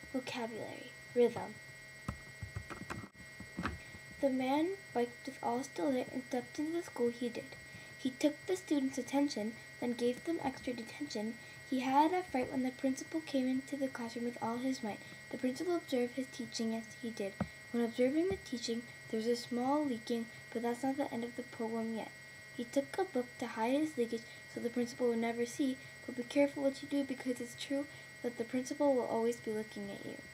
Vocabulary. Rhythm. The man biked with all delight and stepped into the school he did. He took the students' attention, then gave them extra detention. He had a fright when the principal came into the classroom with all his might. The principal observed his teaching as he did. When observing the teaching, there was a small leaking, but that's not the end of the poem yet. He took a book to hide his leakage so the principal would never see, but be careful what you do because it's true that the principal will always be looking at you.